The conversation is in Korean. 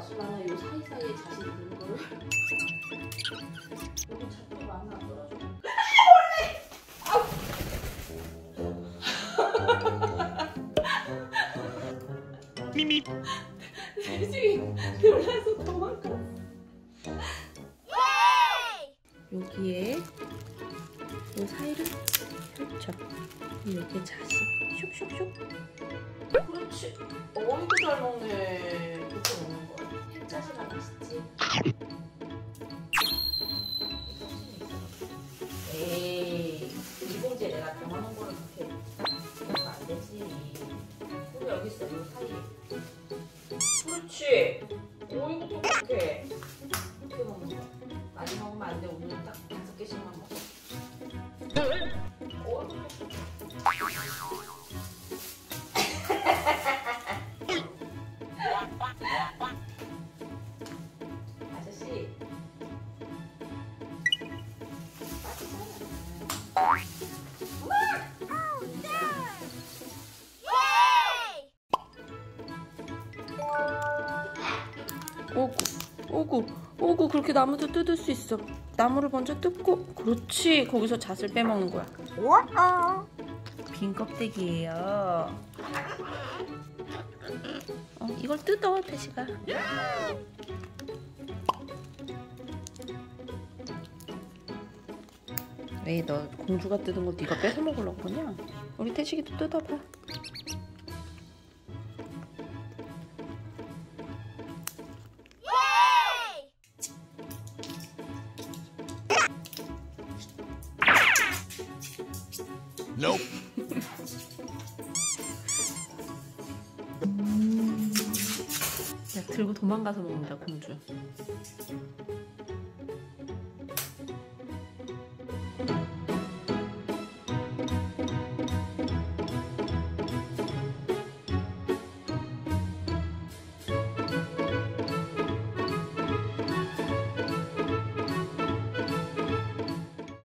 나는 요 사이사이에 자신 있는 걸. 너무 자꾸 마음에 안 들어줘. 미미. 솔직히 놀라서 도망갔어. 여기에 요 사이를 펼쳐. 여기에 자시 슉슉슉. 그렇지. 이거 잘 먹네. 그렇게 먹는 거야. 햄자시가 맛있지. 에이, 이 봉지에 내가 담아놓은 거를 그렇게 하면 안 되지. 근데 여기 있어, 요 사이에. 그렇지. 이것도 그렇게. 이렇게 먹는 거야. 많이 먹으면 안 돼. 오늘 딱 5개씩만 먹어. 아저씨. 오구 그렇게 나무도 뜯을 수 있어. 나무를 먼저 뜯고 그렇지. 거기서 잣을 빼먹는 거야. 빈 껍데기예요. 이걸 뜯어 태식아. 왜 너 공주가 뜯은 거 네가 뺏어 먹으려고 그러냐? 우리 태식이도 뜯어봐. Nope. 야, 들고 도망가서 먹는다 공주.